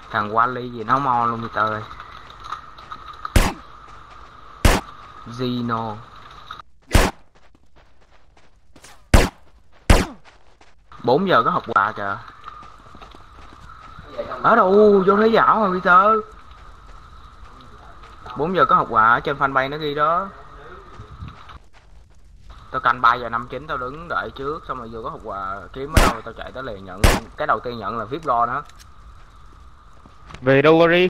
Thằng Wally gì nó mon luôn Peter ơi. Zeno 4 giờ có học quà kìa. Ở đâu vô thấy dạo rồi Peter. 4 giờ có học quà ở trên fanpage nó ghi đó. Tao canh 3 giờ 59 tao đứng đợi trước, xong rồi vừa có học quà kiếm ở đâu tao chạy tới liền nhận. Cái đầu tiên nhận là VIP Ron đó. Về đâu Gary?